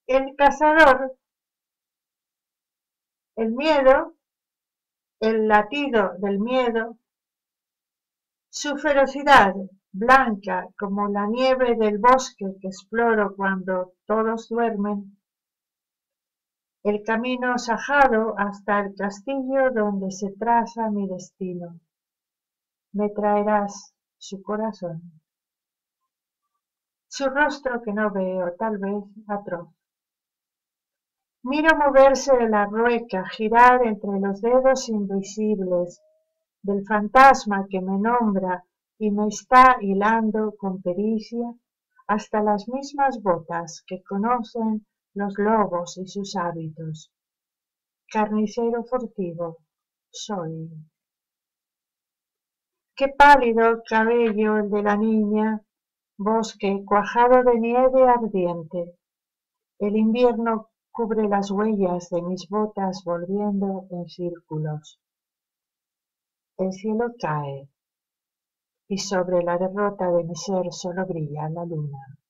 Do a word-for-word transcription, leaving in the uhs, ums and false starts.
El cazador, el miedo, el latido del miedo, su ferocidad, blanca como la nieve del bosque que exploro cuando todos duermen, el camino sajado hasta el castillo donde se traza mi destino. Me traerás su corazón, su rostro que no veo, tal vez atroz. Miro moverse la rueca, girar entre los dedos invisibles del fantasma que me nombra y me está hilando con pericia hasta las mismas botas que conocen los lobos y sus hábitos. Carnicero furtivo soy. Qué pálido cabello el de la niña, bosque cuajado de nieve ardiente. El invierno cubre las huellas de mis botas volviendo en círculos. El cielo cae y sobre la derrota de mi ser solo brilla la luna.